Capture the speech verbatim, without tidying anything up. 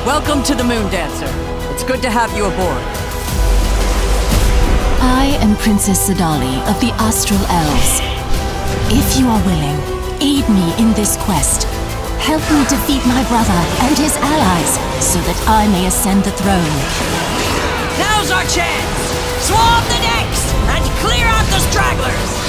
Welcome to the Moon Dancer. It's good to have you aboard. I am Princess Sadali of the Astral Elves. If you are willing, aid me in this quest. Help me defeat my brother and his allies, so that I may ascend the throne. Now's our chance! Swarm the decks and clear out the stragglers!